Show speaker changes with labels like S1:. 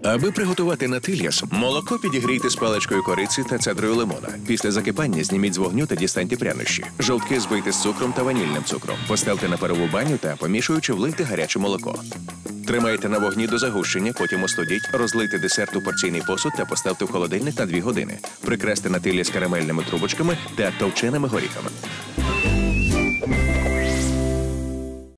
S1: Аби приготувати натильяс, молоко підігрійте з паличкою кориці та цедрою лимона. Після закипання зніміть з вогню та дістаньте прянощі. Жовтки збийте з цукром та ванільним цукром. Поставте на парову баню та, помішуючи, влийте гаряче молоко. Тримайте на вогні до загущення, потім остудіть, розлийте десерт у порційний посуд та поставте в холодильник на 2 години. Прикрасьте натильяс карамельними трубочками та товченими горіхами.